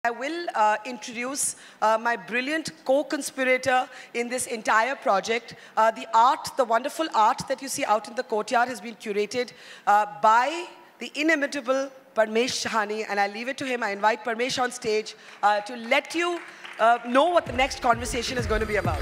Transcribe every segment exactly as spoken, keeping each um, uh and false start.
I will uh, introduce uh, my brilliant co-conspirator in this entire project. Uh, the art, the wonderful art that you see out in the courtyard has been curated uh, by the inimitable Parmesh Shahani, and I leave it to him. I invite Parmesh on stage uh, to let you uh, know what the next conversation is going to be about.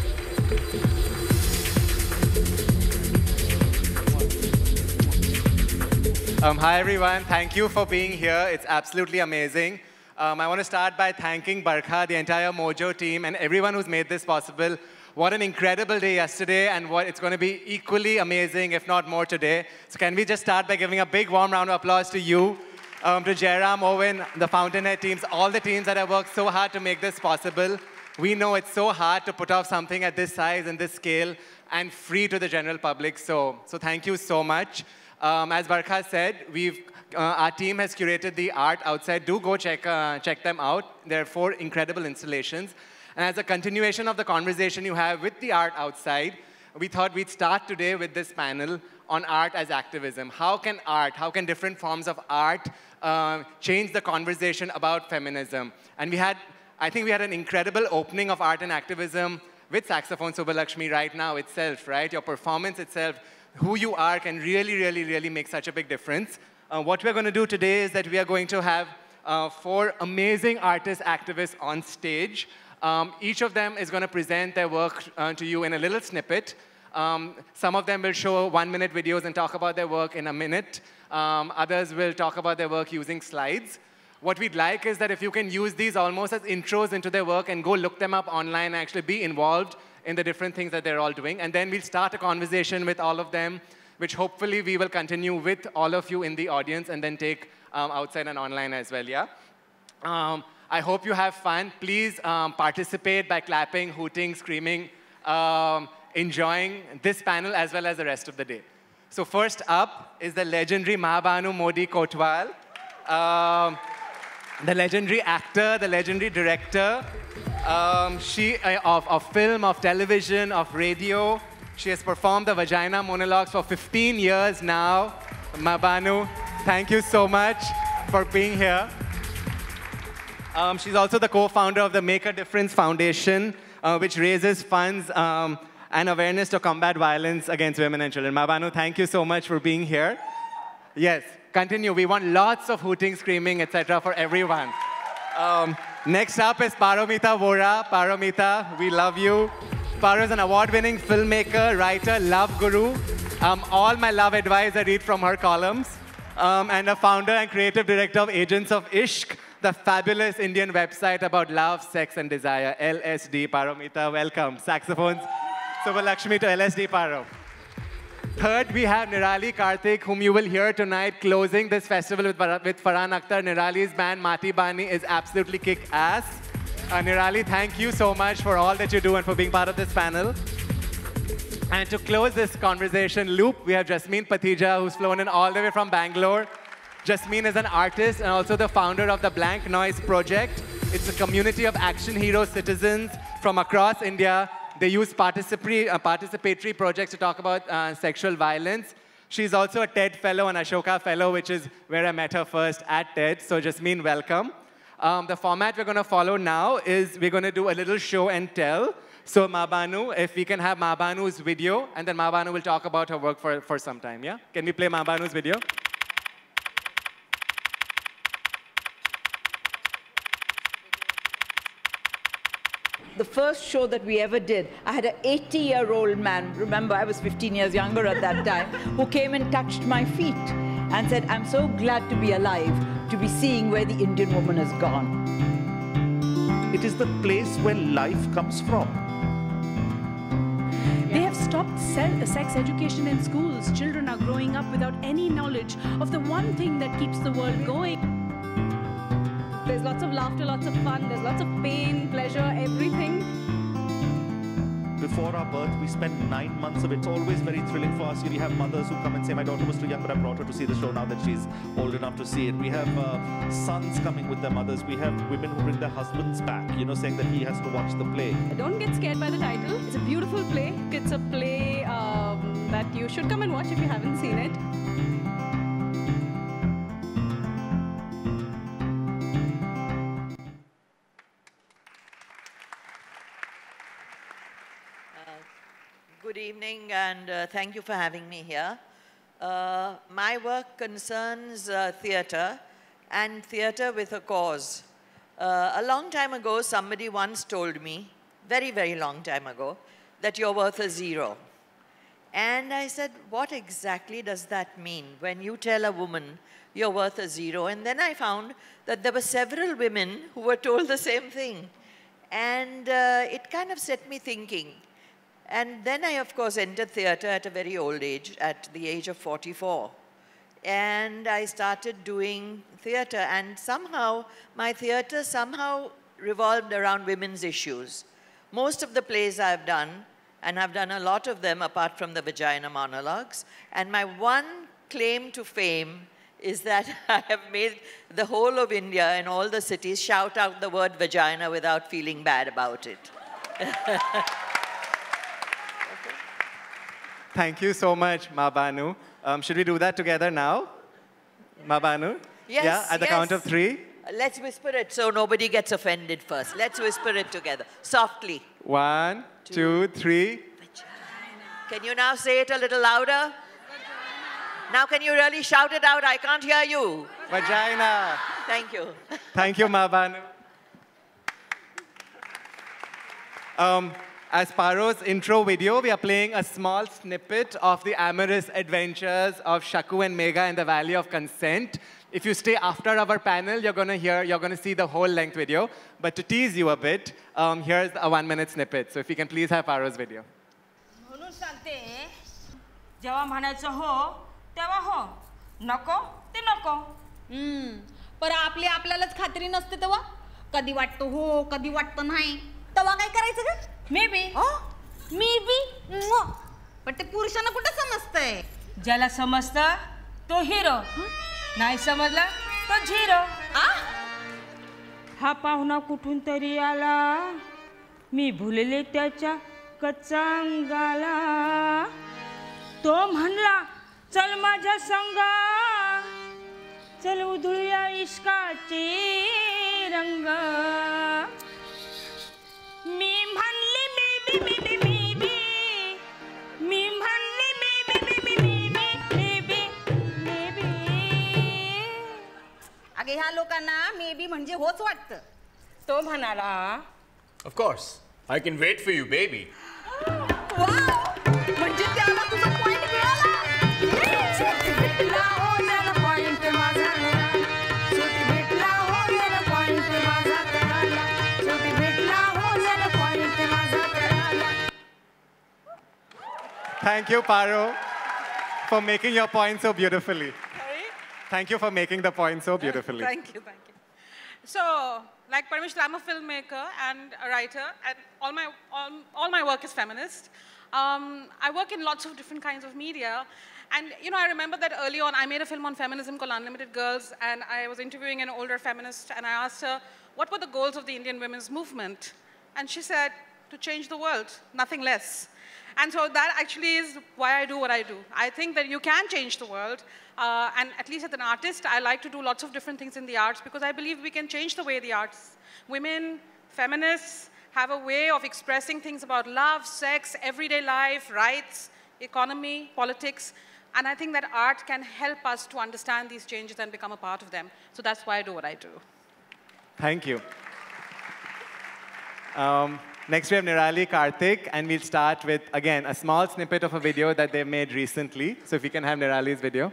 Um, hi everyone, thank you for being here. It's absolutely amazing. Um, I want to start by thanking Barkha, the entire Mojo team, and everyone who's made this possible. What an incredible day yesterday, and what it's going to be equally amazing, if not more, today. So can we just start by giving a big warm round of applause to you, um, to Jairam, Owen, the Fountainhead teams, all the teams that have worked so hard to make this possible. We know it's so hard to put off something at this size and this scale and free to the general public. So, so thank you so much. Um, as Barkha said, we've, uh, our team has curated the art outside. Do go check, uh, check them out. There are four incredible installations. And as a continuation of the conversation you have with the art outside, we thought we'd start today with this panel on art as activism. How can art, how can different forms of art uh, change the conversation about feminism? And we had, I think we had an incredible opening of art and activism with saxophone Subbalakshmi right now itself, right? Your performance itself, who you are can really, really, really make such a big difference. Uh, what we're going to do today is that we are going to have uh, four amazing artists, activists on stage. Um, each of them is going to present their work uh, to you in a little snippet. Um, some of them will show one-minute videos and talk about their work in a minute. Um, others will talk about their work using slides. What we'd like is that if you can use these almost as intros into their work and go look them up online and actually be involved in the different things that they're all doing. And then we'll start a conversation with all of them, which hopefully we will continue with all of you in the audience and then take um, outside and online as well, yeah? Um, I hope you have fun. Please um, participate by clapping, hooting, screaming, um, enjoying this panel as well as the rest of the day. So first up is the legendary Mahabanu Modi Kotwal, um, the legendary actor, the legendary director, um, she uh, of, of film, of television, of radio. She has performed the Vagina monologues for fifteen years now. Mahabanu, thank you so much for being here. Um, she's also the co-founder of the Make a Difference Foundation, uh, which raises funds um, and awareness to combat violence against women and children. Mahabanu, thank you so much for being here. Yes, continue. We want lots of hooting, screaming, et cetera for everyone. Um, next up is Paramita Vora. Paramita, we love you. Paro is an award-winning filmmaker, writer, love guru. Um, all my love advice I read from her columns. Um, and a founder and creative director of Agents of Ishq, the fabulous Indian website about love, sex, and desire. L S D, Paramita, welcome. Saxophones, Subbalakshmi to L S D, Paro. Third, we have Nirali Karthik, whom you will hear tonight closing this festival with, with Farhan Akhtar. Nirali's band, Mati Bani, is absolutely kick-ass. Uh, Nirali, thank you so much for all that you do and for being part of this panel. And to close this conversation loop, we have Jasmine Patija, who's flown in all the way from Bangalore. Jasmine is an artist and also the founder of the Blank Noise Project. It's a community of action hero citizens from across India. They use participatory, uh, participatory projects to talk about uh, sexual violence. She's also a TED Fellow and Ashoka Fellow, which is where I met her first at TED. So Jasmine, welcome. Um, the format we're going to follow now is we're going to do a little show and tell. So Mahabanu, if we can have Mahabanu's video, and then Mahabanu will talk about her work for, for some time, yeah? Can we play Mahabanu's video? The first show that we ever did, I had an eighty-year-old man, remember I was fifteen years younger at that time, who came and touched my feet and said, I'm so glad to be alive, to be seeing where the Indian woman has gone. It is the place where life comes from. They have stopped sex education in schools. Children are growing up without any knowledge of the one thing that keeps the world going. There's lots of laughter, lots of fun, there's lots of pain, pleasure, everything. Before our birth, we spent nine months of it. It's always very thrilling for us. We have mothers who come and say, my daughter was too young, but I brought her to see the show now that she's old enough to see it. We have uh, sons coming with their mothers. We have women who bring their husbands back, you know, saying that he has to watch the play. Don't get scared by the title. It's a beautiful play. It's a play um, that you should come and watch if you haven't seen it. Good evening, and uh, thank you for having me here. Uh, my work concerns uh, theatre, and theatre with a cause. Uh, a long time ago, somebody once told me, very, very long time ago, that you're worth a zero. And I said, what exactly does that mean when you tell a woman you're worth a zero? And then I found that there were several women who were told the same thing. And uh, it kind of set me thinking. And then I, of course, entered theatre at a very old age, at the age of forty-four. And I started doing theatre, and somehow, my theatre somehow revolved around women's issues. Most of the plays I've done, and I've done a lot of them apart from the vagina monologues, and my one claim to fame is that I have made the whole of India and all the cities shout out the word vagina without feeling bad about it. Thank you so much, Ma Banu. Um, should we do that together now? Ma Banu? Yes, Yeah, at the yes. count of three. Let's whisper it so nobody gets offended first. Let's whisper it together, softly. One, two, three. Can you now say it a little louder? Now can you really shout it out? I can't hear you. Vagina. Thank you. Thank you, Ma Banu. Um, as Paro's intro video, we are playing a small snippet of the amorous adventures of Shaku and Megha in the Valley of Consent. If you stay after our panel, you're going to hear, you're going to see the whole length video. But to tease you a bit, um, here's a one minute snippet. So if you can please have Paro's video. म्हणून सांगते जेव्हा म्हणायचं हो तेव्हा हो नको ते नको हम्म पर आपली आपल्यालाच खात्री नसते तेव्हा कधी वाटतं हो कधी वाटतं नाही तेव्हा काय करायचं ग मे बी मे बी पण ते पुरुषांना कुठं समजतंय ज्याला समजतं तो हिरो नाही समजला तो झिरो हा पाहुणा कुठून तरी आला मी भुलले त्याच्या कच्चा अंगाला तो म्हणला चल माझ्या संगा चल उधळूया इश्काचे रंग मी म्हणले बेबी बेबी बेबी मी म्हणले बेबी बेबी बेबी बेबी अगे ह्या लोकांना मे बी म्हणजे होच वाटतं तो म्हणाला Of course. I can wait for you, baby. म्हणजे त्याला तुझा पॉइंट मिळाला भेटला हो त्याला पॉइंट माझा शेवटी भेटला हो त्याला पॉइंट माझा कराला शेवटी भेटला हो त्याला पॉइंट माझा कराला Thank you, Paro, for making your point so beautifully. Sorry? Thank you for making the point so beautifully. Thank you, thank you. So, like Parmeshwar, I'm a filmmaker and a writer, and all my, all, all my work is feminist. Um, I work in lots of different kinds of media, and you know, I remember that early on, I made a film on feminism called Unlimited Girls, and I was interviewing an older feminist, and I asked her, what were the goals of the Indian women's movement? And she said, to change the world, nothing less. And so that actually is why I do what I do. I think that you can change the world, uh, and at least as an artist, I like to do lots of different things in the arts because I believe we can change the way the arts, women, feminists, have a way of expressing things about love, sex, everyday life, rights, economy, politics, and I think that art can help us to understand these changes and become a part of them. So that's why I do what I do. Thank you. Um, next we have Nirali Karthik, and we'll start with, again, a small snippet of a video that they made recently. So if you can have Nirali's video.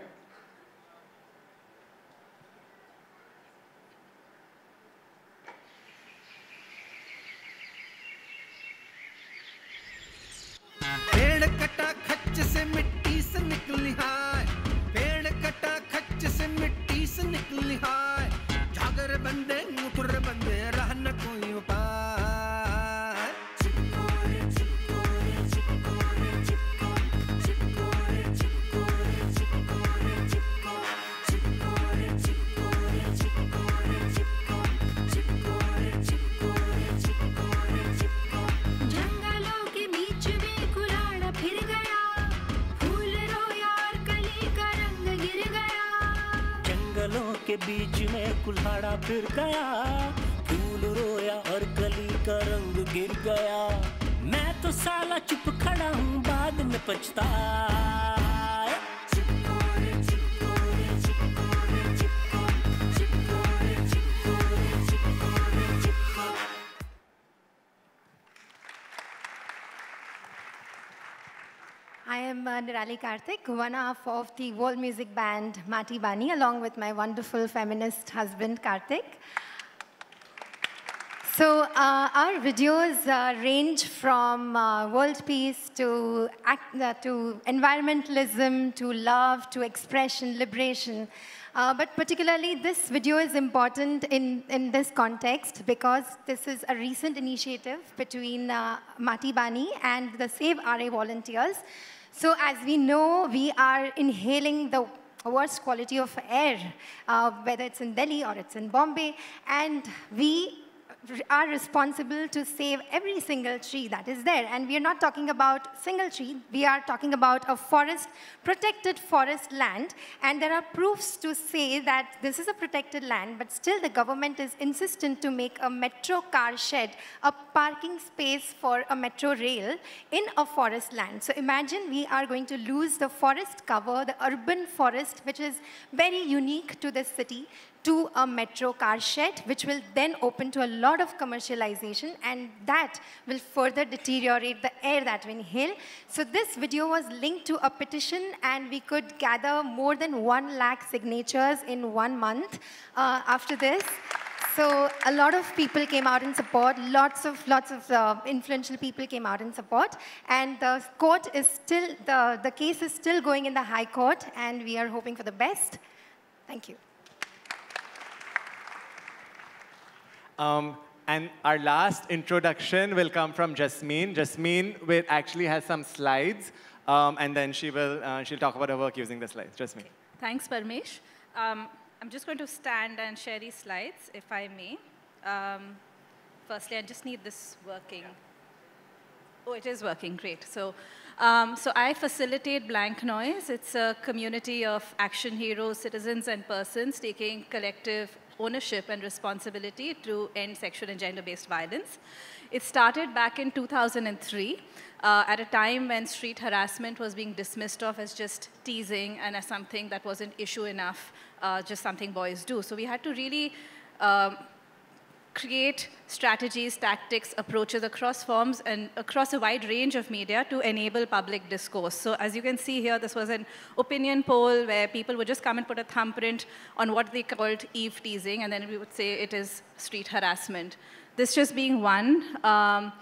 पेड़ कटा खच्च से मिट्टी से निकली हाय पेड़ कटा खच्च से मिट्टी से निकली हाय जागर बंदे मुकुर बंदे रहन कोई उपाय चिपकोरे चिपकोरे चिपकोरे चिपकोरे चिपकोरे चिपकोरे चिपकोरे चिपकोरे चिपकोरे चिपकोरे चिपकोरे चिपकोरे चिपकोरे चिपकोरे जंगलों के बीच में कुलाड़ा फिर गया फूल रोया और कली का रंग गिर गया जंगलों के बीच में कुल्हाड़ा फिर गया फूल रोया और कली का रंग गिर गया मैं तो साला चुप खड़ा हूँ बाद में पछताए चिपको रे चिपको रे चिपको रे चिपको चिपको रे चिपको रे चिपको रे चिपको I am uh, Nirali Karthik, one half of the world music band Mati Bani, along with my wonderful feminist husband Karthik. So uh, our videos uh, range from uh, world peace to, act, uh, to environmentalism, to love, to expression, liberation. Uh, but particularly this video is important in, in this context because this is a recent initiative between uh, Mati Bani and the Save R A volunteers. So as we know, we are inhaling the worst quality of air, uh, whether it's in Delhi or it's in Bombay, and we are responsible to save every single tree that is there. And we are not talking about single tree, we are talking about a forest, protected forest land, and there are proofs to say that this is a protected land, but still the government is insistent to make a metro car shed, a parking space for a metro rail in a forest land. So imagine we are going to lose the forest cover, the urban forest, which is very unique to this city, to a metro car shed, which will then open to a lot of commercialization, and that will further deteriorate the air that we inhale. So this video was linked to a petition, and we could gather more than one lakh signatures in one month uh, after this. So a lot of people came out in support, lots of, lots of uh, influential people came out in support, and the court is still, the, the case is still going in the High Court, and we are hoping for the best. Thank you. Um, and our last introduction will come from Jasmine. Jasmine will actually has some slides, um, and then she will uh, she'll talk about her work using the slides. Jasmine. Thanks, Parmesh. Um, I'm just going to stand and share these slides, if I may. Um, firstly, I just need this working. Oh, it is working. Great. So, um, so I facilitate Blank Noise. It's a community of action heroes, citizens, and persons taking collective ownership and responsibility to end sexual and gender-based violence. It started back in two thousand three, uh, at a time when street harassment was being dismissed of as just teasing and as something that wasn't issue enough, uh, just something boys do. So we had to really um, create strategies, tactics, approaches across forms and across a wide range of media to enable public discourse. So as you can see here, this was an opinion poll where people would just come and put a thumbprint on what they called eve teasing, and then we would say it is street harassment. This just being one. Um,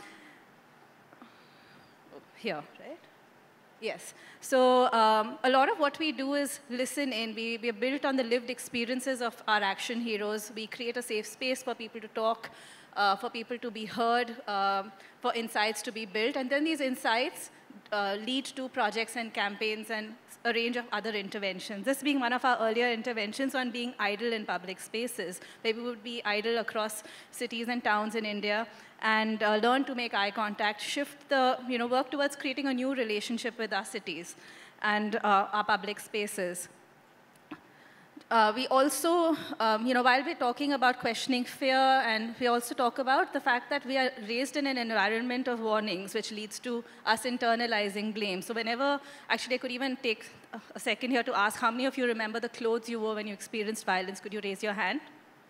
here, right? Yes. So um, a lot of what we do is listen in. We, we are built on the lived experiences of our action heroes. We create a safe space for people to talk, uh, for people to be heard, um, for insights to be built. And then these insights uh, lead to projects and campaigns and a range of other interventions. This being one of our earlier interventions on being idle in public spaces, where we would be idle across cities and towns in India and uh, learn to make eye contact, shift the, you know, work towards creating a new relationship with our cities and uh, our public spaces. Uh, we also, um, you know, while we're talking about questioning fear, and we also talk about the fact that we are raised in an environment of warnings, which leads to us internalizing blame. So whenever, actually I could even take a second here to ask how many of you remember the clothes you wore when you experienced violence? Could you raise your hand?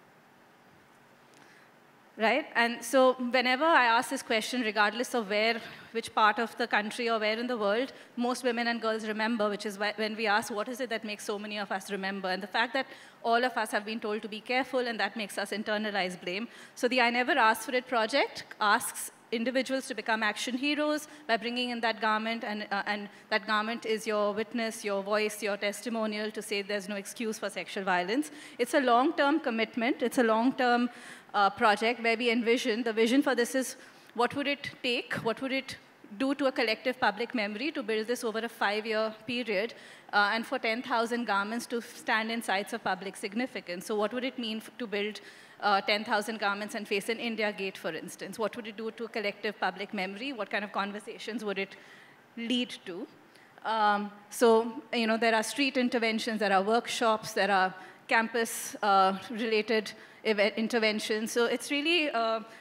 Right? And so whenever I ask this question, regardless of where, which part of the country or where in the world, most women and girls remember, which is why, when we ask, what is it that makes so many of us remember? And the fact that all of us have been told to be careful, and that makes us internalize blame. So the I Never Asked For It project asks individuals to become action heroes by bringing in that garment, and, uh, and that garment is your witness, your voice, your testimonial to say there's no excuse for sexual violence. It's a long-term commitment. It's a long-term uh, project where we envision, the vision for this is what would it take, what would it do to a collective public memory to build this over a five-year period, uh, and for ten thousand garments to stand in sites of public significance. So what would it mean to build uh, ten thousand garments and face an India Gate, for instance? What would it do to collective public memory? What kind of conversations would it lead to? Um, so, you know, there are street interventions, there are workshops, there are campus-related uh, interventions. So it's really uh,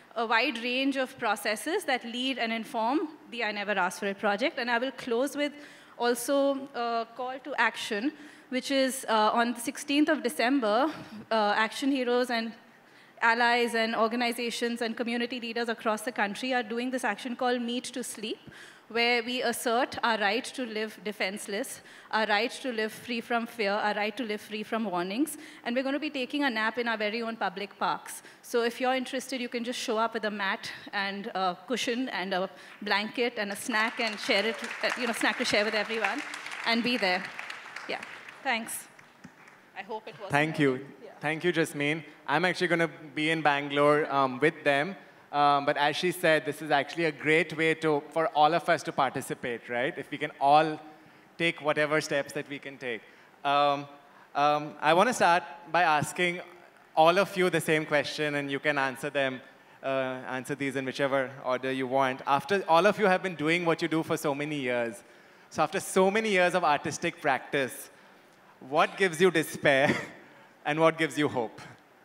a wide range of processes that lead and inform the I Never Asked For It project. And I will close with also a call to action, which is uh, on the sixteenth of December, uh, Action Heroes and allies and organizations and community leaders across the country are doing this action called Meet to Sleep, where we assert our right to live defenseless, our right to live free from fear, our right to live free from warnings. And we're going to be taking a nap in our very own public parks. So if you're interested, you can just show up with a mat and a cushion and a blanket and a snack and share it, you know, snack to share with everyone and be there. Yeah, thanks. I hope it was. Thank you. Yeah. Thank you, Jasmine. I'm actually going to be in Bangalore um, with them. Um, but as she said, this is actually a great way to, for all of us to participate, right? If we can all take whatever steps that we can take. Um, um, I want to start by asking all of you the same question, and you can answer them, uh, answer these in whichever order you want. After all of you have been doing what you do for so many years, so after so many years of artistic practice, what gives you despair and what gives you hope?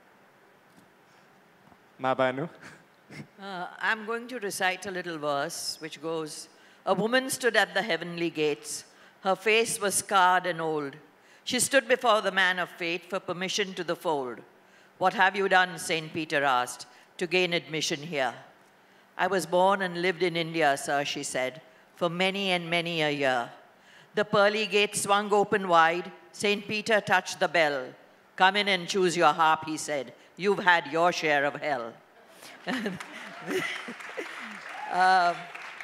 Mabanu? Uh, I'm going to recite a little verse which goes, "A woman stood at the heavenly gates. Her face was scarred and old. She stood before the man of fate for permission to the fold. What have you done, Saint Peter asked, to gain admission here? I was born and lived in India, sir, she said, for many and many a year. The pearly gate swung open wide. Saint Peter touched the bell. Come in and choose your harp, he said. You've had your share of hell." uh,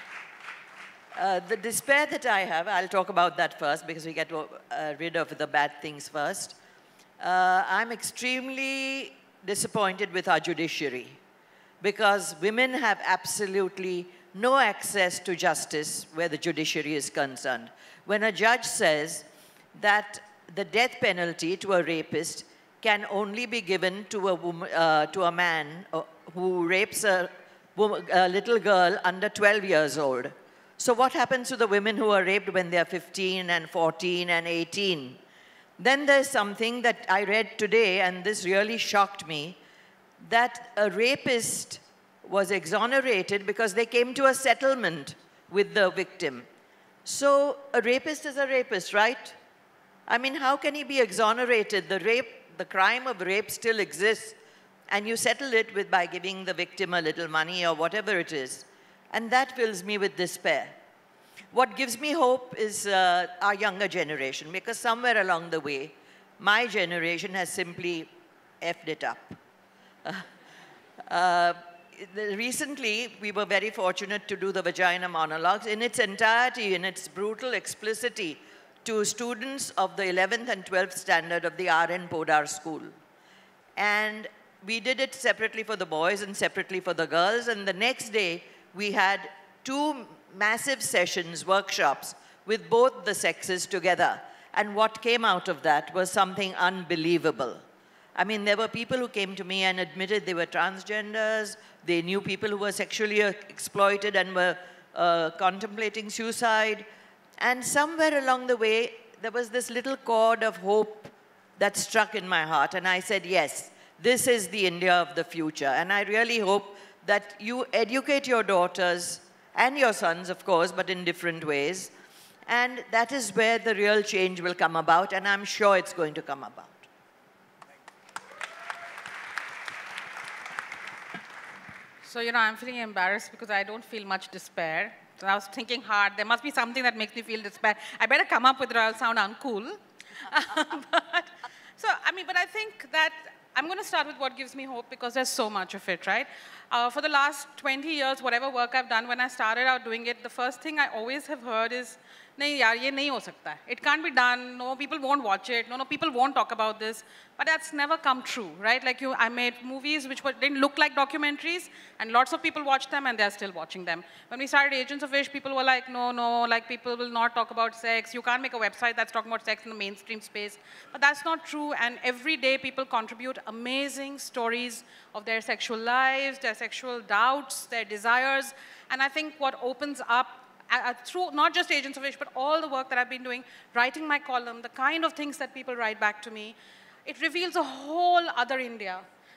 uh, the despair that I have, I'll talk about that first because we get to, uh, rid of the bad things first. Uh, I'm extremely disappointed with our judiciary because women have absolutely no access to justice where the judiciary is concerned. When a judge says that the death penalty to a rapist can only be given to a, woman, uh, to a man uh, who rapes a, woman, a little girl under twelve years old. So what happens to the women who are raped when they're fifteen and fourteen and eighteen? Then there's something that I read today, and this really shocked me, that a rapist was exonerated because they came to a settlement with the victim. So a rapist is a rapist, right? I mean, how can he be exonerated? The rape, the crime of rape still exists, and you settle it with by giving the victim a little money or whatever it is. And that fills me with despair. What gives me hope is uh, our younger generation, because somewhere along the way, my generation has simply effed it up. Uh, uh, recently, we were very fortunate to do the Vagina Monologues in its entirety, in its brutal explicitity, to students of the eleventh and twelfth standard of the R N Podar School. And we did it separately for the boys and separately for the girls. And the next day, we had two massive sessions, workshops, with both the sexes together. And what came out of that was something unbelievable. I mean, there were people who came to me and admitted they were transgenders. They knew people who were sexually exploited and were uh, contemplating suicide. And somewhere along the way, there was this little chord of hope that struck in my heart. And I said, yes, this is the India of the future. And I really hope that you educate your daughters and your sons, of course, but in different ways. And that is where the real change will come about. And I'm sure it's going to come about. So, you know, I'm feeling embarrassed because I don't feel much despair. So I was thinking hard, there must be something that makes me feel despair. I better come up with it or I'll sound uncool. but, so, I mean, but I think that I'm going to start with what gives me hope because there's so much of it, right? Uh, for the last twenty years, whatever work I've done, when I started out doing it, the first thing I always have heard is, nahi yaar, ye nahi ho sakta hai. It can't be done. No, people won't watch it. No, no, people won't talk about this. But that's never come true, right? Like you, I made movies which were, didn't look like documentaries, and lots of people watched them, and they're still watching them. When we started Agents of Wish, people were like, no, no, like people will not talk about sex. You can't make a website that's talking about sex in the mainstream space. But that's not true, and every day people contribute amazing stories of their sexual lives, their sexual doubts, their desires, and I think what opens up Uh, through not just Agents of Wish, but all the work that I've been doing, writing my column, the kind of things that people write back to me, it reveals a whole other India.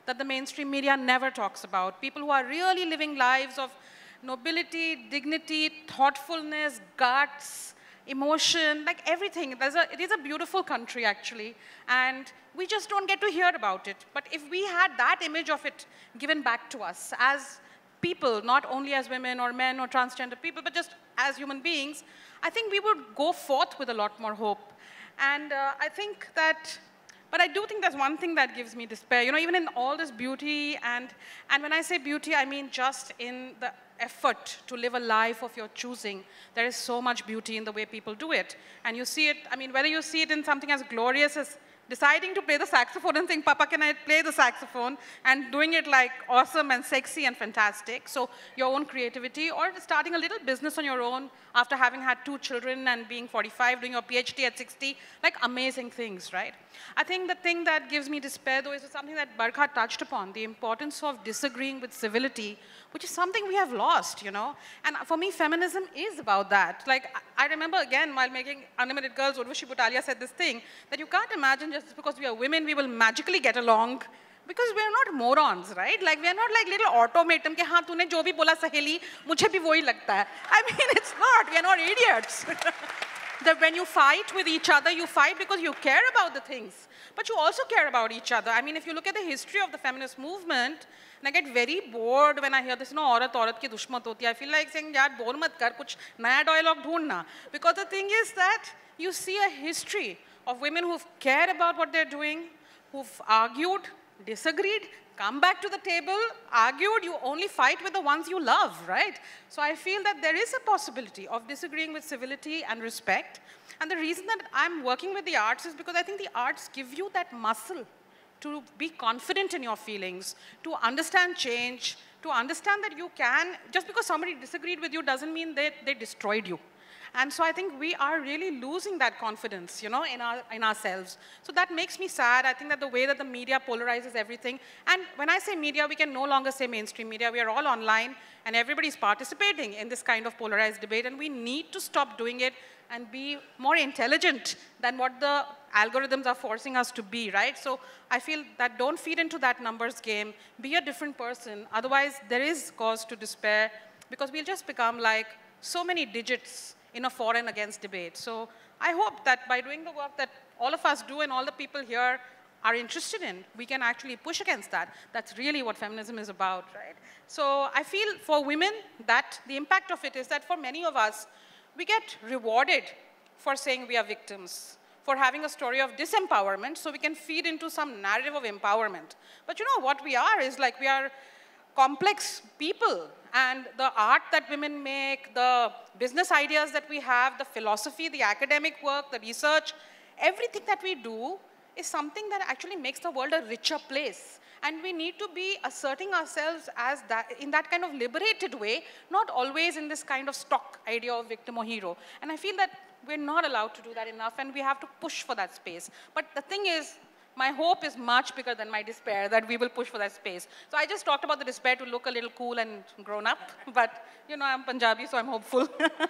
that the mainstream media never talks about. People who are really living lives of nobility, dignity, thoughtfulness, guts, emotion, like everything. There's a, it is a beautiful country, actually, and we just don't get to hear about it. But if we had that image of it given back to us as people, not only as women or men or transgender people, but just as human beings, I think we would go forth with a lot more hope. And uh, I think that, but I do think there's one thing that gives me despair. You know, even in all this beauty, and, and when I say beauty, I mean just in the effort to live a life of your choosing. There is so much beauty in the way people do it. And you see it, I mean, whether you see it in something as glorious as deciding to play the saxophone and saying, Papa, can I play the saxophone? And doing it like awesome and sexy and fantastic. So your own creativity, or starting a little business on your own after having had two children and being forty-five, doing your PhD at sixty, like amazing things, right? I think the thing that gives me despair, though, is something that Barkha touched upon, the importance of disagreeing with civility, which is something we have lost, you know? And for me, feminism is about that. Like, I remember, again, while making Unlimited Girls, Urvashi Butalia said this thing, that you can't imagine just because we are women, we will magically get along, because we are not morons, right? Like, we are not like little automaton, ke, haan, tune jo bhi bola saheli, mujhe bhi wohi lagta hai. I mean, it's not, we are not idiots. That when you fight with each other, you fight because you care about the things, but you also care about each other. I mean, if you look at the history of the feminist movement, and I get very bored when I hear this, no, aurat aurat ki dushmat hoti hai. I feel like saying, yaar, bore mat kar, kuch naya dialogue dhoondna. Because the thing is that you see a history of women who've cared about what they're doing, who've argued, disagreed, come back to the table, argued. You only fight with the ones you love, right? So I feel that there is a possibility of disagreeing with civility and respect. And the reason that I'm working with the arts is because I think the arts give you that muscle to be confident in your feelings, to understand change, to understand that you can, just because somebody disagreed with you doesn't mean that they destroyed you. And so I think we are really losing that confidence, you know, in, our, in ourselves. So that makes me sad. I think that the way that the media polarizes everything, and when I say media, we can no longer say mainstream media. We are all online, and everybody's participating in this kind of polarized debate, and we need to stop doing it and be more intelligent than what the algorithms are forcing us to be, right? So I feel that don't feed into that numbers game. Be a different person. Otherwise, there is cause to despair, because we'll just become like so many digits in a for and against debate. So I hope that by doing the work that all of us do and all the people here are interested in, we can actually push against that. That's really what feminism is about, right? So I feel for women that the impact of it is that for many of us, we get rewarded for saying we are victims, for having a story of disempowerment, so we can feed into some narrative of empowerment. But you know, what we are is like we are complex people, and the art that women make, the business ideas that we have, the philosophy, the academic work, the research, everything that we do is something that actually makes the world a richer place. And we need to be asserting ourselves as that, in that kind of liberated way, not always in this kind of stock idea of victim or hero. And I feel that we're not allowed to do that enough, and we have to push for that space. But the thing is, my hope is much bigger than my despair, that we will push for that space. So I just talked about the despair to look a little cool and grown up, but you know, I'm Punjabi, so I'm hopeful.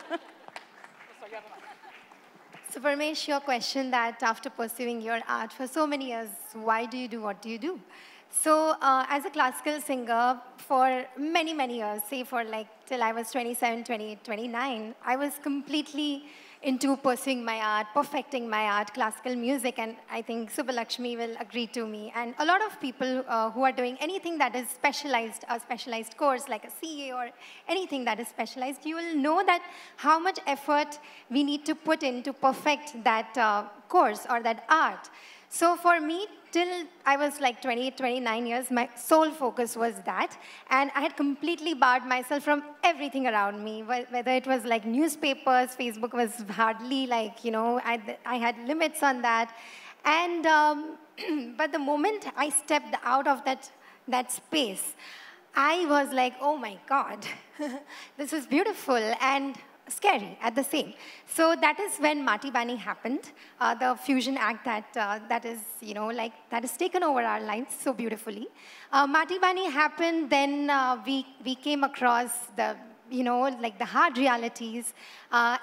So Parmesh, your question that after pursuing your art for so many years, why do you do what do you do? So uh, as a classical singer for many, many years, say for like till I was twenty-seven, twenty-eight, twenty-nine, I was completely into pursuing my art, perfecting my art, classical music, and I think Subbalakshmi will agree to me. And a lot of people uh, who are doing anything that is specialized, a specialized course like a C A or anything that is specialized, you will know that how much effort we need to put in to perfect that uh, course or that art. So for me, till I was like twenty-eight, twenty-nine years, my sole focus was that. And I had completely barred myself from everything around me, whether it was like newspapers, Facebook was hardly like, you know, I, I had limits on that. And, um, but the moment I stepped out of that, that space, I was like, oh my God, this is beautiful. And scary at the same. So that is when Mati Bani happened, uh, the fusion act that, uh, that is, you know, like, that has taken over our lives so beautifully. Uh, Mati Bani happened, then uh, we, we came across the, you know, like the hard realities. Uh, and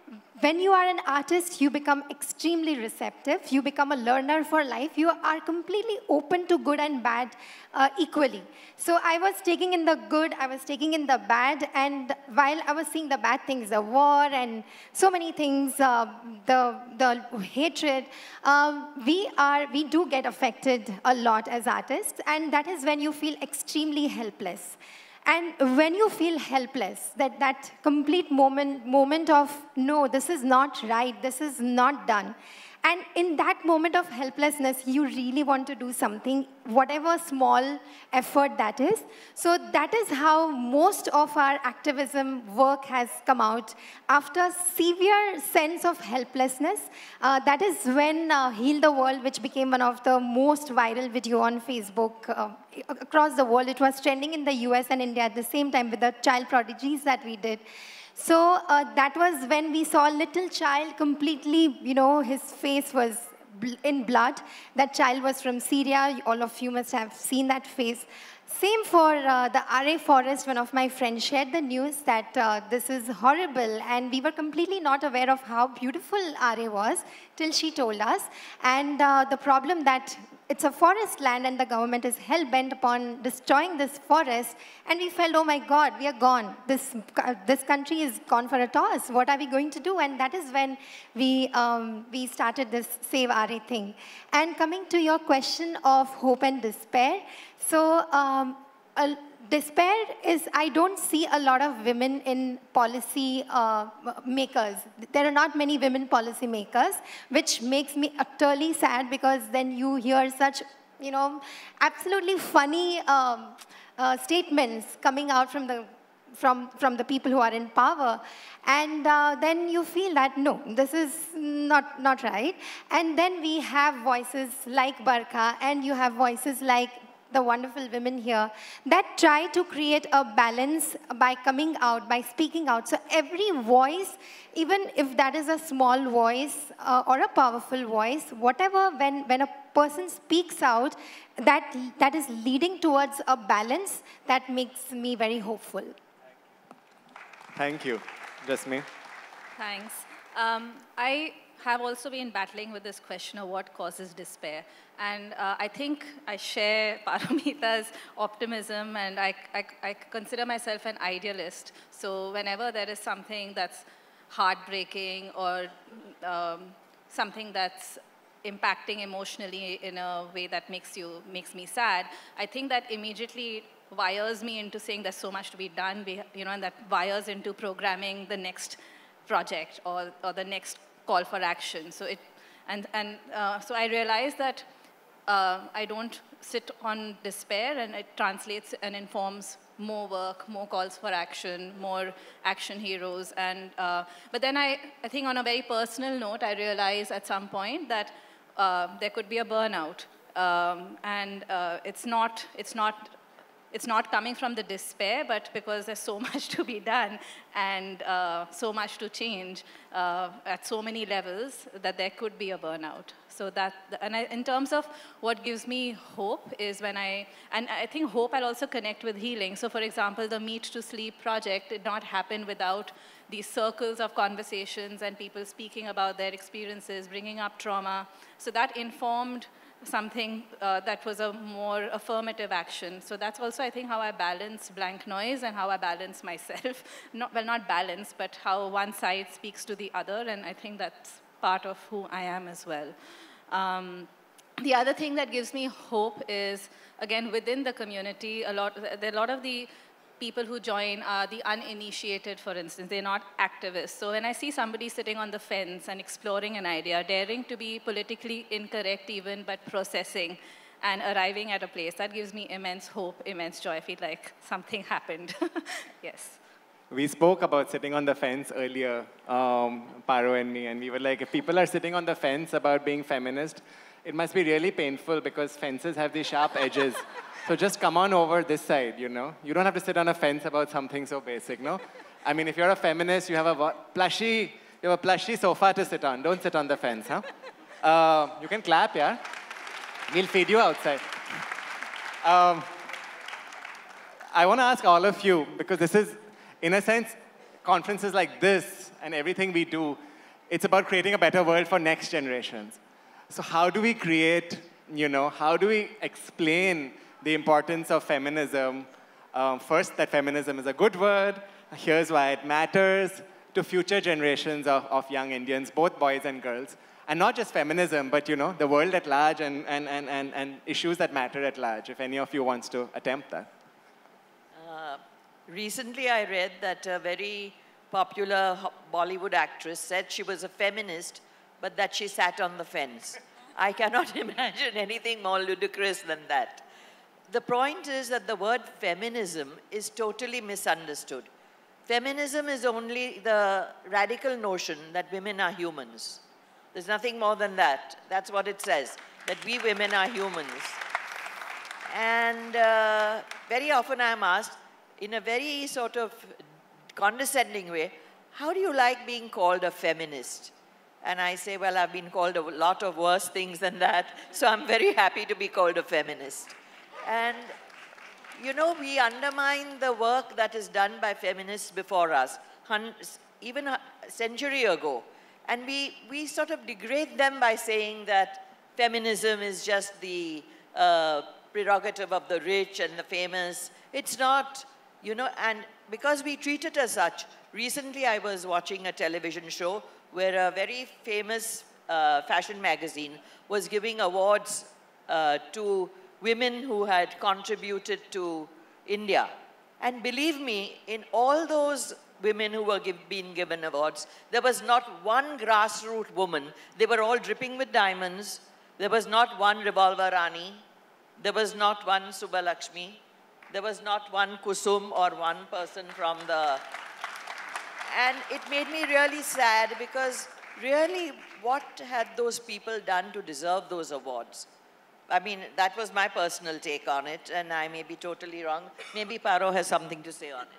when you are an artist, you become extremely receptive. You become a learner for life. You are completely open to good and bad uh, equally. So I was taking in the good, I was taking in the bad, and while I was seeing the bad things, the war and so many things, uh, the, the hatred, um, we, are, we do get affected a lot as artists, and that is when you feel extremely helpless. And when you feel helpless, that, that complete moment, moment of, no, this is not right, this is not done. And in that moment of helplessness, you really want to do something, whatever small effort that is. So that is how most of our activism work has come out. After severe sense of helplessness, uh, that is when uh, Heal the World, which became one of the most viral video on Facebook uh, across the world. It was trending in the U S and India at the same time with the child prodigies that we did. So uh, that was when we saw a little child completely, you know, his face was bl in blood. That child was from Syria. All of you must have seen that face. Same for uh, the R A Forest. One of my friends shared the news that uh, this is horrible, and we were completely not aware of how beautiful R A was till she told us. And uh, the problem that it's a forest land and the government is hell-bent upon destroying this forest, and we felt, oh my God, we are gone. This, uh, this country is gone for a toss. What are we going to do? And that is when we, um, we started this Save R A thing. And coming to your question of hope and despair, so um, uh, despair is, I don't see a lot of women in policy uh, makers. There are not many women policy makers, which makes me utterly sad, because then you hear such, you know, absolutely funny um, uh, statements coming out from the From, from the people who are in power. And uh, then you feel that, no, this is not, not right. And then we have voices like Barkha, and you have voices like the wonderful women here that try to create a balance by coming out, by speaking out. So every voice, even if that is a small voice uh, or a powerful voice, whatever, when, when a person speaks out, that, that is leading towards a balance that makes me very hopeful. Thank you. Jasmine. Thanks. Um, I have also been battling with this question of what causes despair. And uh, I think I share Paramita's optimism, and I, I, I consider myself an idealist. So whenever there is something that's heartbreaking or um, something that's impacting emotionally in a way that makes, you, makes me sad, I think that immediately wires me into saying there's so much to be done, we, you know, and that wires into programming the next project or, or the next call for action. So it, and, and uh, so I realized that uh, I don't sit on despair, and it translates and informs more work, more calls for action, more action heroes. And, uh, but then I, I think on a very personal note, I realized at some point that uh, there could be a burnout. Um, and uh, it's not, it's not, It's not coming from the despair, but because there's so much to be done and uh, so much to change uh, at so many levels that there could be a burnout. So that, and I, in terms of what gives me hope is when I, and I think hope I'll also connect with healing. So for example, the Meet to Sleep project did not happen without these circles of conversations and people speaking about their experiences, bringing up trauma. So that informed something uh, that was a more affirmative action. So that's also, I think, how I balance blank noise and how I balance myself. Not, well, not balance, but how one side speaks to the other, and I think that's part of who I am as well. Um, the other thing that gives me hope is, again, within the community, a lot, there are a lot of the people who join are the uninitiated, for instance. They're not activists. So when I see somebody sitting on the fence and exploring an idea, daring to be politically incorrect even, but processing and arriving at a place, that gives me immense hope, immense joy. I feel like something happened. Yes. We spoke about sitting on the fence earlier, um, Paro and me, and we were like, if people are sitting on the fence about being feminist, it must be really painful because fences have these sharp edges. So just come on over this side, you know? You don't have to sit on a fence about something so basic, no? I mean, if you're a feminist, you have a plushy, you have a plushy sofa to sit on. Don't sit on the fence, huh? Uh, you can clap, yeah? We'll feed you outside. Um, I want to ask all of you, because this is, in a sense, conferences like this and everything we do, it's about creating a better world for next generations. So how do we create, you know, how do we explain the importance of feminism? Um, first, that feminism is a good word. Here's why it matters to future generations of, of young Indians, both boys and girls. And not just feminism, but, you know, the world at large and, and, and, and, and issues that matter at large, if any of you wants to attempt that. Uh, recently, I read that a very popular Bollywood actress said she was a feminist, but that she sat on the fence. I cannot imagine anything more ludicrous than that. The point is that the word feminism is totally misunderstood. Feminism is only the radical notion that women are humans. There's nothing more than that. That's what it says, that we women are humans. And uh, very often I'm asked, in a very sort of condescending way, how do you like being called a feminist? And I say, well, I've been called a lot of worse things than that, so I'm very happy to be called a feminist. And, you know, we undermine the work that is done by feminists before us, even a century ago. And we, we sort of degrade them by saying that feminism is just the uh, prerogative of the rich and the famous. It's not, you know, and because we treat it as such. Recently, I was watching a television show where a very famous uh, fashion magazine was giving awards uh, to women who had contributed to India. And believe me, in all those women who were give, being given awards, there was not one grassroots woman. They were all dripping with diamonds. There was not one Revolver Rani. There was not one Subba Lakshmi. There was not one Kusum or one person from the... And it made me really sad because really what had those people done to deserve those awards? I mean, that was my personal take on it, and I may be totally wrong. Maybe Paro has something to say on it.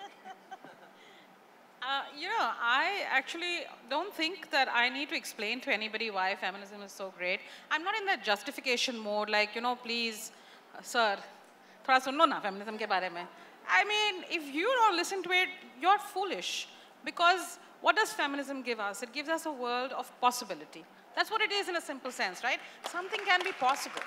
Uh, you know, I actually don't think that I need to explain to anybody why feminism is so great. I'm not in that justification mode, like, you know, please, uh, sir, thoda sunno na feminism ke bare mein. I mean, if you don't listen to it, you're foolish. Because what does feminism give us? It gives us a world of possibility. That's what it is in a simple sense, right? Something can be possible.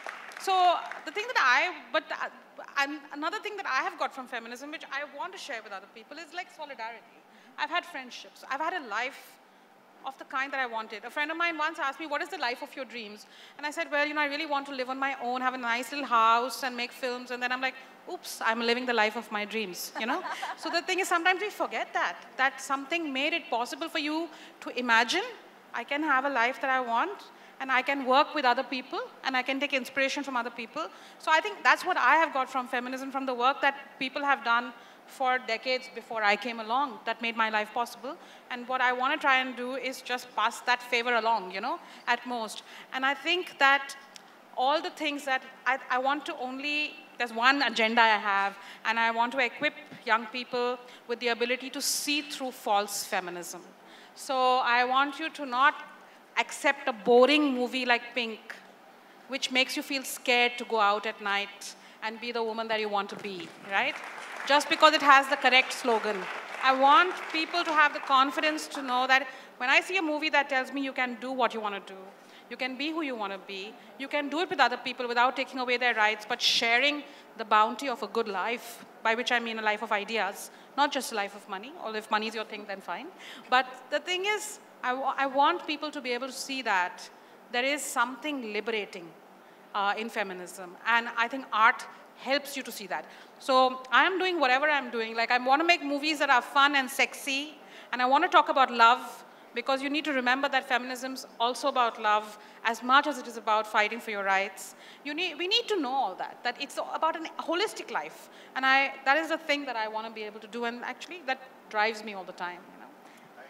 So the thing that I, but uh, and another thing that I have got from feminism, which I want to share with other people, is like solidarity. I've had friendships. I've had a life of the kind that I wanted. A friend of mine once asked me, what is the life of your dreams? And I said, well, you know, I really want to live on my own, have a nice little house and make films. And then I'm like, oops, I'm living the life of my dreams, you know? So the thing is, sometimes we forget that, that something made it possible for you to imagine, I can have a life that I want, and I can work with other people, and I can take inspiration from other people. So I think that's what I have got from feminism, from the work that people have done for decades before I came along that made my life possible. And what I want to try and do is just pass that favor along, you know, at most. And I think that all the things that I, I want to only, there's one agenda I have, and I want to equip young people with the ability to see through false feminism. So I want you to not accept a boring movie like Pink, which makes you feel scared to go out at night and be the woman that you want to be, right? Just because it has the correct slogan. I want people to have the confidence to know that when I see a movie that tells me you can do what you want to do, you can be who you want to be, you can do it with other people without taking away their rights, but sharing the bounty of a good life, by which I mean a life of ideas, not just a life of money, or if money is your thing, then fine. But the thing is, I, w I want people to be able to see that there is something liberating uh, in feminism. And I think art helps you to see that. So I am doing whatever I'm doing. Like, I want to make movies that are fun and sexy, and I want to talk about love, because you need to remember that feminism's also about love as much as it is about fighting for your rights. You need, we need to know all that, that it's about a holistic life. And I, that is the thing that I want to be able to do, and actually that drives me all the time. You know?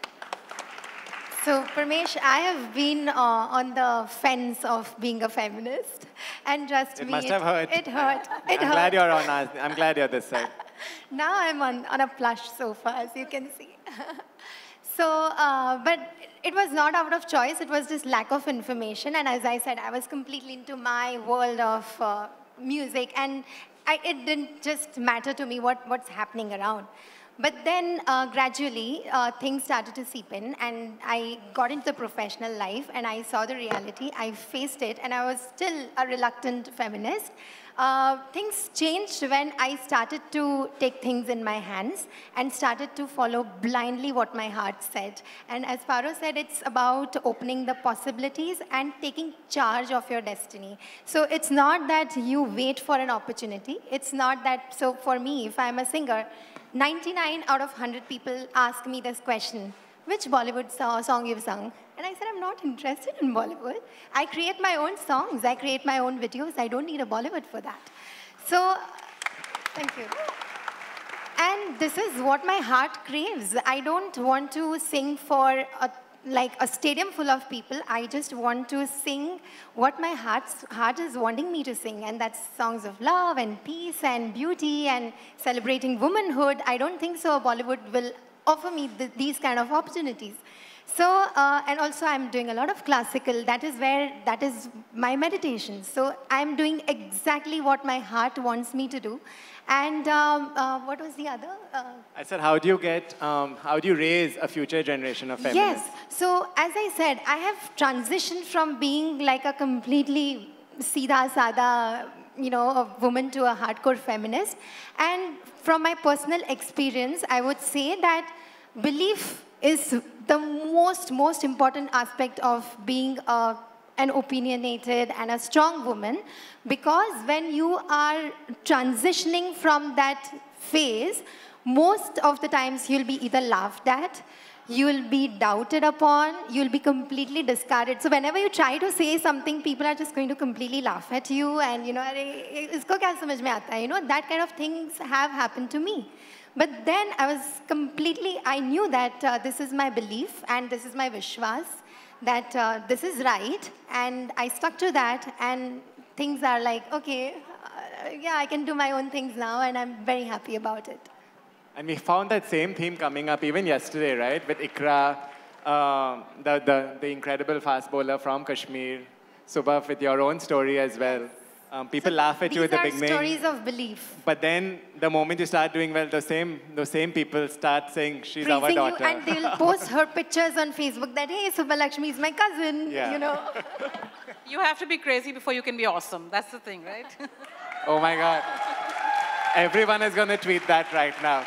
So, Parmesh, I have been uh, on the fence of being a feminist, and trust it me, must it, have hurt. it hurt. It I'm hurt. glad you're on us. I'm glad you're this side. Now I'm on, on a plush sofa, as you can see. So, uh, but it was not out of choice, it was just lack of information. And as I said, I was completely into my world of uh, music, and I, it didn't just matter to me what, what's happening around. But then uh, gradually uh, things started to seep in, and I got into the professional life, and I saw the reality. I faced it, and I was still a reluctant feminist. Uh, things changed when I started to take things in my hands and started to follow blindly what my heart said. And as Paro said, it's about opening the possibilities and taking charge of your destiny. So it's not that you wait for an opportunity. It's not that, so for me, if I'm a singer, ninety-nine out of one hundred people ask me this question, which Bollywood so- song you've sung? And I said, I'm not interested in Bollywood. I create my own songs. I create my own videos. I don't need a Bollywood for that. So, thank you. And this is what my heart craves. I don't want to sing for a, like a stadium full of people. I just want to sing what my heart's, heart is wanting me to sing. And that's songs of love and peace and beauty and celebrating womanhood. I don't think so Bollywood will offer me th these kind of opportunities. So, uh, and also I'm doing a lot of classical. That is where, that is my meditation. So I'm doing exactly what my heart wants me to do. And um, uh, what was the other? Uh, I said, how do you get, um, how do you raise a future generation of feminists? Yes. So as I said, I have transitioned from being like a completely Siddha Sada, you know, a woman to a hardcore feminist. And from my personal experience, I would say that belief is the most, most important aspect of being a, an opinionated and a strong woman, because when you are transitioning from that phase, most of the times you'll be either laughed at, you'll be doubted upon, you'll be completely discarded. So whenever you try to say something, people are just going to completely laugh at you and, you know, isko kya samajh mein aata hai? You know, that kind of things have happened to me. But then I was completely, I knew that uh, this is my belief and this is my vishwas, that uh, this is right, and I stuck to that, and things are like, okay, uh, yeah, I can do my own things now, and I'm very happy about it. And we found that same theme coming up even yesterday, right? With Ikra, uh, the, the, the incredible fast bowler from Kashmir. Subha, with your own story as well. Um, people so laugh at you at the beginning. These are stories of belief. But then the moment you start doing well, the same, those same people start saying, she's Praising our daughter. You, and they'll post her pictures on Facebook that, hey, Subha Lakshmi is my cousin, yeah. you know. You have to be crazy before you can be awesome. That's the thing, right? Oh my God. Everyone is going to tweet that right now.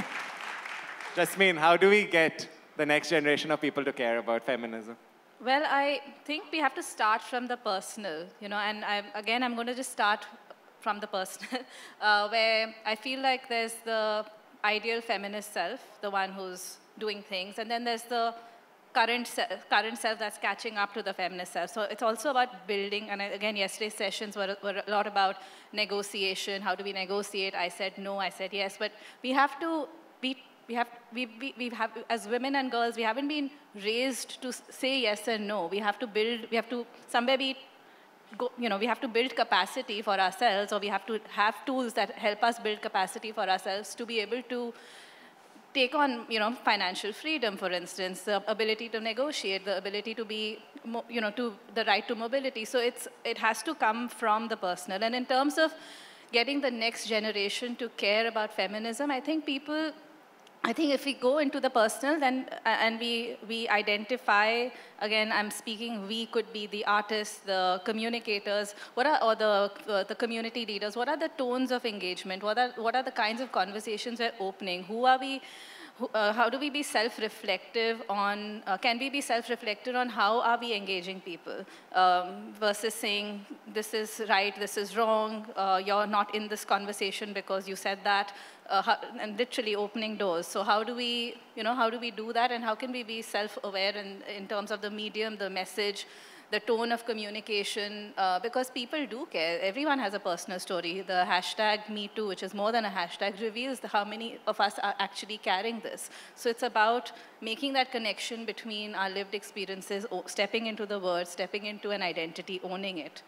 Jasmine, how do we get the next generation of people to care about feminism? Well, I think we have to start from the personal, you know, and I'm, again, I'm going to just start from the personal, uh, where I feel like there's the ideal feminist self, the one who's doing things, and then there's the current, se current self that's catching up to the feminist self. So it's also about building, and again, yesterday's sessions were, were a lot about negotiation. How do we negotiate? I said no, I said yes, but we have to be We have, we, we, we have, as women and girls, we haven't been raised to say yes and no. We have to build, we have to somewhere be, go, you know, we have to build capacity for ourselves, or we have to have tools that help us build capacity for ourselves to be able to take on, you know, financial freedom, for instance, the ability to negotiate, the ability to be, you know, to the right to mobility. So it's, it has to come from the personal. And in terms of getting the next generation to care about feminism, I think people, I think if we go into the personal, then uh, and we we identify, again, I'm speaking, we could be the artists, the communicators, what are or the uh, the community leaders. What are the tones of engagement? What are what are the kinds of conversations we're opening? Who are we? Who, uh, how do we be self-reflective on? Uh, can we be self-reflective on how are we engaging people um, versus saying this is right, this is wrong. Uh, you're not in this conversation because you said that. Uh, how, and literally opening doors. So how do we, you know, how do we do that, and how can we be self-aware in, in terms of the medium, the message, the tone of communication, uh, because people do care. Everyone has a personal story. The hashtag Me Too, which is more than a hashtag, reveals the, how many of us are actually carrying this. So it's about making that connection between our lived experiences, stepping into the word, stepping into an identity, owning it.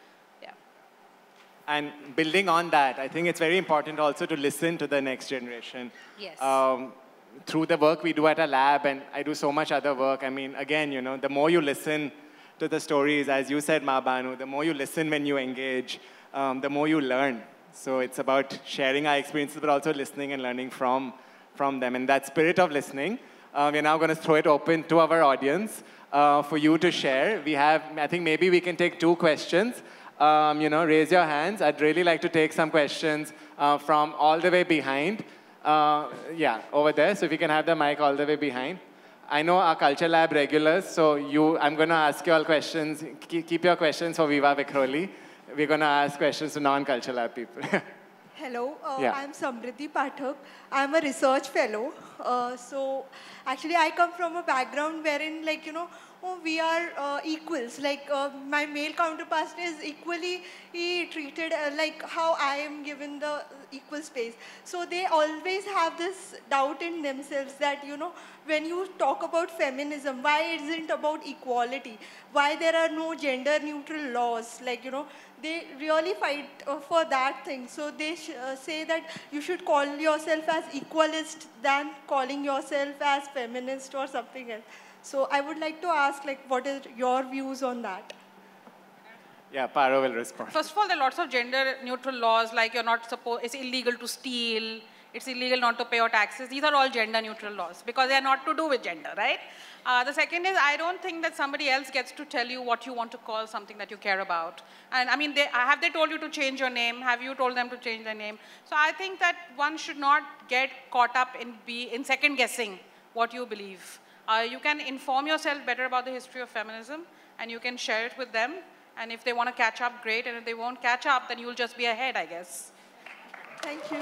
And building on that, I think it's very important also to listen to the next generation. Yes. Um, through the work we do at our lab, and I do so much other work, I mean, again, you know, the more you listen to the stories, as you said, Ma Banu, the more you listen when you engage, um, the more you learn. So it's about sharing our experiences, but also listening and learning from from them. In that spirit of listening, uh, we're now going to throw it open to our audience uh, for you to share. We have, I think maybe we can take two questions. Um, you know, raise your hands. I'd really like to take some questions uh, from all the way behind. Uh, yeah, over there. So if you can have the mic all the way behind. I know our Culture Lab regulars, so you, I'm going to ask you all questions. Keep, keep your questions for Viva Vikhroli. We're going to ask questions to non-Culture Lab people. Hello, uh, Yeah. I'm Samriddhi Pathak. I'm a research fellow. Uh, so actually I come from a background wherein, like, you know, oh, we are uh, equals. Like uh, my male counterpart is equally he treated uh, like how I am given the equal space. So they always have this doubt in themselves that, you know, when you talk about feminism, why isn't about equality? Why there are no gender neutral laws? Like, you know, they really fight uh, for that thing. So they sh uh, say that you should call yourself as equalist than calling yourself as feminist or something else. So I would like to ask, like, what is your views on that? Yeah, Paro will respond. First of all, there are lots of gender neutral laws, like you're not supposed, it's illegal to steal, it's illegal not to pay your taxes. These are all gender neutral laws because they are not to do with gender, right? Uh, the second is, I don't think that somebody else gets to tell you what you want to call something that you care about. And I mean, they, have they told you to change your name? Have you told them to change their name? So I think that one should not get caught up in, be, in second guessing what you believe. Uh, you can inform yourself better about the history of feminism and you can share it with them. And if they want to catch up, great. And if they won't catch up, then you'll just be ahead, I guess. Thank you.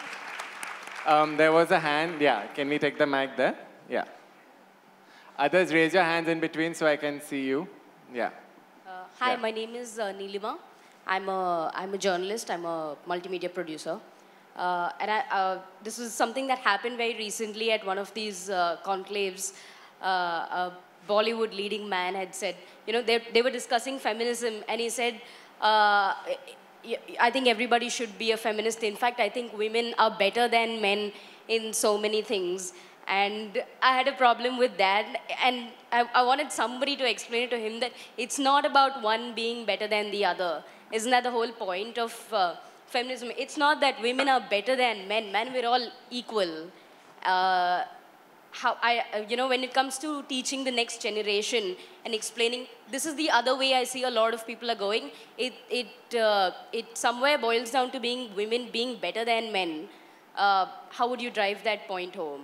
Um, there was a hand. Yeah, can we take the mic there? Yeah. Others, raise your hands in between so I can see you. Yeah. Uh, hi, Yeah. my name is uh, Neelima. I'm a, I'm a journalist. I'm a multimedia producer. Uh, and I, uh, this is something that happened very recently at one of these uh, conclaves. Uh, a Bollywood leading man had said, you know, they, they were discussing feminism, and he said, uh, I think everybody should be a feminist. In fact, I think women are better than men in so many things. And I had a problem with that. And I, I wanted somebody to explain it to him that it's not about one being better than the other. Isn't that the whole point of uh, feminism? It's not that women are better than men. Men, we're all equal. Uh, how I, uh, you know, when it comes to teaching the next generation and explaining, this is the other way I see a lot of people are going. It, it, uh, it somewhere boils down to being women being better than men. Uh, how would you drive that point home?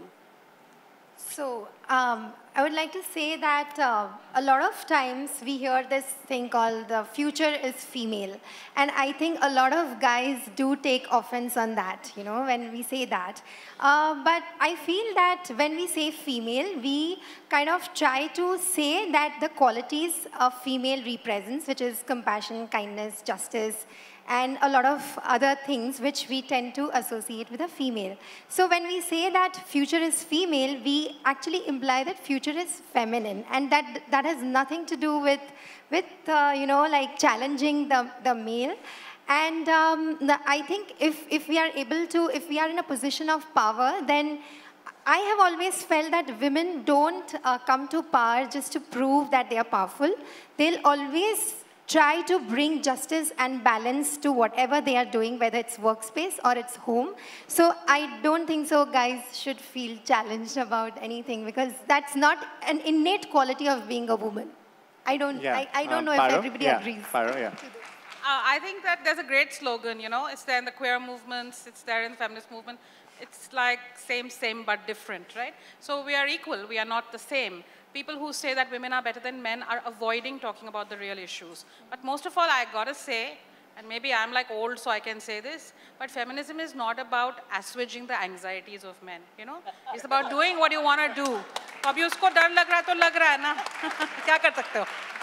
So um, I would like to say that uh, a lot of times we hear this thing called the future is female. And I think a lot of guys do take offense on that, you know, when we say that. Uh, but I feel that when we say female, we kind of try to say that the qualities of female represents, which is compassion, kindness, justice, and a lot of other things which we tend to associate with a female. So when we say that future is female, we actually imply that future is feminine, and that that has nothing to do with, with uh, you know, like challenging the, the male. And um, the, I think if, if we are able to, if we are in a position of power, then I have always felt that women don't uh, come to power just to prove that they are powerful. They'll always try to bring justice and balance to whatever they are doing, whether it's workspace or it's home. So I don't think so guys should feel challenged about anything, because that's not an innate quality of being a woman. I don't, Yeah. I, I don't Um, know Paro? if everybody Yeah, agrees. Paro, yeah. Uh, I think that there's a great slogan, you know, it's there in the queer movements, it's there in the feminist movement. It's like same, same, but different, right? So we are equal, we are not the same. People who say that women are better than men are avoiding talking about the real issues. But most of all, I gotta say, and maybe I'm like old so I can say this, but feminism is not about assuaging the anxieties of men, you know? It's about doing what you wanna do. तो अभी उसको डर लग रहा है तो लग रहा है ना क्या कर सकते हो?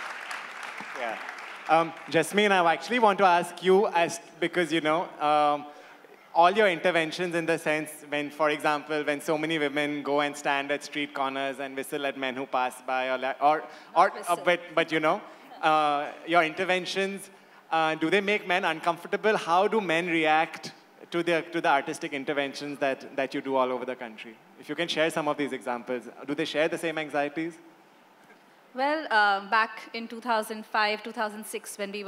Yeah. Um, Jasmine, I actually want to ask you, as because, you know, um, all your interventions in the sense when, for example, when so many women go and stand at street corners and whistle at men who pass by, or, like- or, or uh, but, but, you know, uh, your interventions, uh, do they make men uncomfortable? How do men react to the, to the artistic interventions that, that you do all over the country? If you can share some of these examples, do they share the same anxieties? Well, uh, back in two thousand five, two thousand six, when we were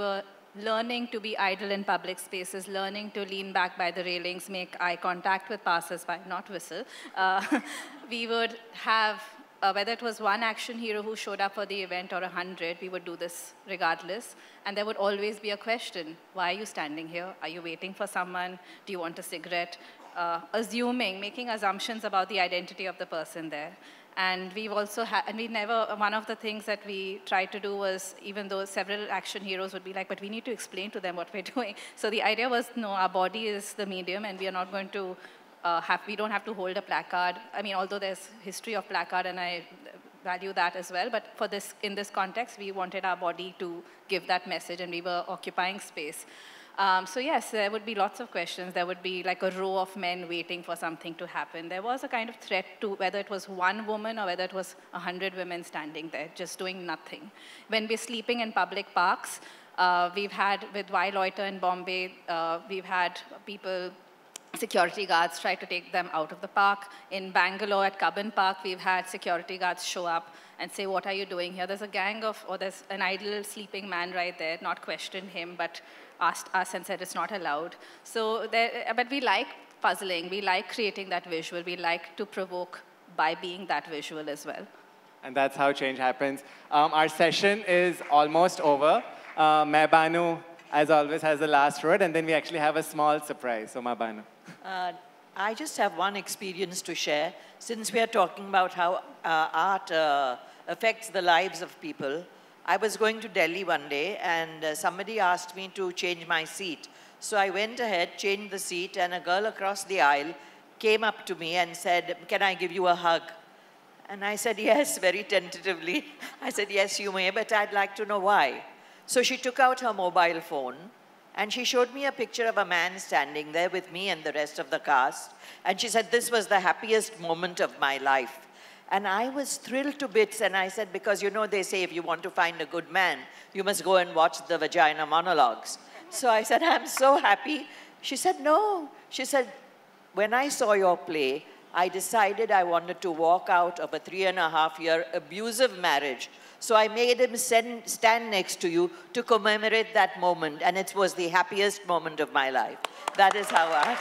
learning to be idle in public spaces, learning to lean back by the railings, make eye contact with passers-by, not whistle. Uh, we would have, uh, whether it was one action hero who showed up for the event or a hundred, we would do this regardless. And there would always be a question: why are you standing here? Are you waiting for someone? Do you want a cigarette? Uh, assuming, making assumptions about the identity of the person there. And we've also had, and we never, one of the things that we tried to do was, even though several action heroes would be like, but we need to explain to them what we're doing. So the idea was, no, our body is the medium and we are not going to uh, have, we don't have to hold a placard. I mean, although there's history of placard and I value that as well, but for this, in this context, we wanted our body to give that message and we were occupying space. Um, so yes, there would be lots of questions. There would be like a row of men waiting for something to happen. There was a kind of threat to whether it was one woman or whether it was a hundred women standing there, just doing nothing. When we're sleeping in public parks, uh, we've had, with Y Loiter in Bombay, uh, we've had people, security guards try to take them out of the park. In Bangalore at Cubbon Park, we've had security guards show up and say, what are you doing here? There's a gang of, or there's an idle sleeping man right there, not question him, but asked us and said it's not allowed. So, there, but we like puzzling, we like creating that visual, we like to provoke by being that visual as well. And that's how change happens. Um, our session is almost over. Uh, Mehbanu, as always, has the last word, and then we actually have a small surprise. So, Mehbanu. Uh, I just have one experience to share. Since we are talking about how uh, art uh, affects the lives of people, I was going to Delhi one day and uh, somebody asked me to change my seat. So I went ahead, changed the seat, and a girl across the aisle came up to me and said, can I give you a hug? And I said, yes, very tentatively. I said, yes, you may, but I'd like to know why. So she took out her mobile phone and she showed me a picture of a man standing there with me and the rest of the cast. And she said, this was the happiest moment of my life. And I was thrilled to bits, and I said, because you know they say if you want to find a good man, you must go and watch the vagina monologues. So I said, I'm so happy. She said, no. She said, when I saw your play, I decided I wanted to walk out of a three and a half year abusive marriage. So I made him send, stand next to you to commemorate that moment, and it was the happiest moment of my life. That is how I...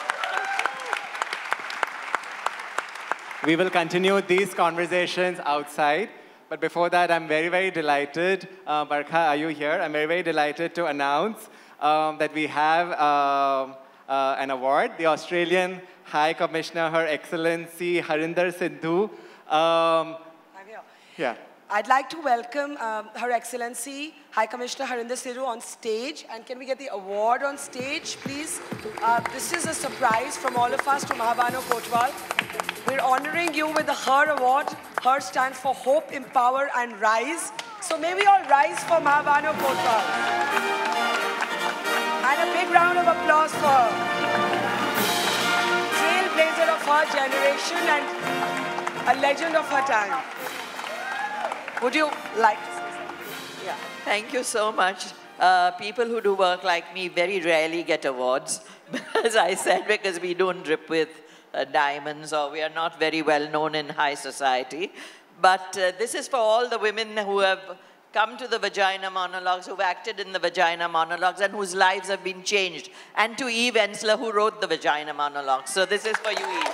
We will continue these conversations outside. But before that, I'm very, very delighted. Uh, Barkha, are you here? I'm very, very delighted to announce um, that we have uh, uh, an award. The Australian High Commissioner, Her Excellency Harinder Sidhu. Um, I'm here. Yeah. I'd like to welcome um, Her Excellency High Commissioner Harinder Sidhu on stage. And can we get the award on stage, please? Uh, this is a surprise from all of us to Mehbanu Kotwal. We're honoring you with the Her Award. Her stands for Hope, Empower, and Rise. So may we all rise for Mehbanu Kotwal. And a big round of applause for her. Trailblazer of her generation and a legend of her time. Would you like to say something? Yeah, thank you so much. Uh, people who do work like me very rarely get awards, as I said, because we don't drip with uh, diamonds or we are not very well known in high society. But uh, this is for all the women who have come to the Vagina Monologues, who've acted in the Vagina Monologues and whose lives have been changed. And to Eve Ensler, who wrote the Vagina Monologues. So this is for you, Eve.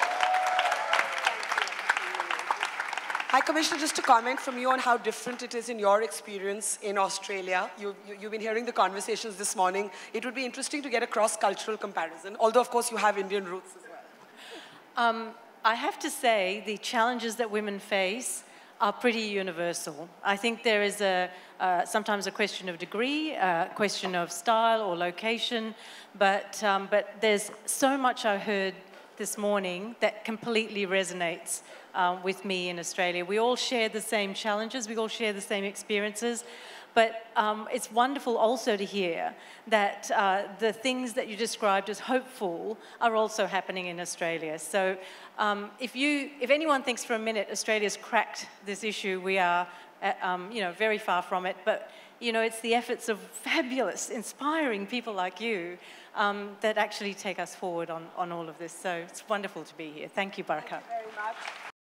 High Commissioner, just a comment from you on how different it is in your experience in Australia. You, you, you've been hearing the conversations this morning. It would be interesting to get a cross-cultural comparison, although, of course, you have Indian roots as well. Um, I have to say the challenges that women face are pretty universal. I think there is a, uh, sometimes a question of degree, a question of style or location, but, um, but there's so much I heard this morning that completely resonates uh, with me in Australia. We all share the same challenges, we all share the same experiences, but um, it's wonderful also to hear that uh, the things that you described as hopeful are also happening in Australia. So um, if, you, if anyone thinks for a minute Australia's cracked this issue, we are uh, um, you know, very far from it, but you know, it's the efforts of fabulous, inspiring people like you um, that actually take us forward on, on all of this. So it's wonderful to be here. Thank you, Barkha. Thank you very much.